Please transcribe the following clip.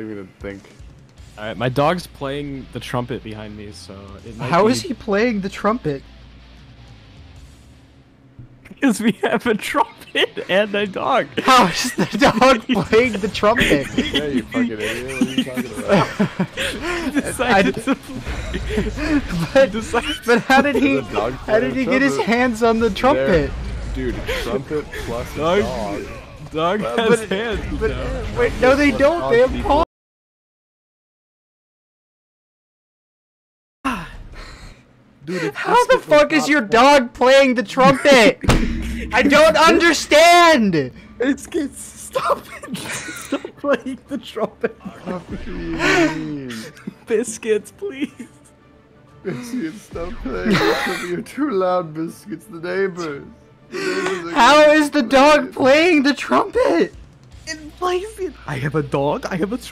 even think. Alright, my dog's playing the trumpet behind me, so it might How be... is he playing the trumpet? Because we have a trumpet and a dog. How is the dog playing the trumpet? Yeah, you fucking idiot. What are you talking about? Decided to but how did he get his hands on the trumpet? Dude, trumpet plus Dog, dog. dog has hands. Wait, no, they don't. They have paws. Dude, How the fuck is your dog playing the trumpet? I don't understand. Stop it! Stop playing the trumpet. Biscuits, please. Biscuits, stop playing. You're too loud, Biscuits. The neighbors. How is the dog playing the trumpet? It plays it. I have a dog. I have a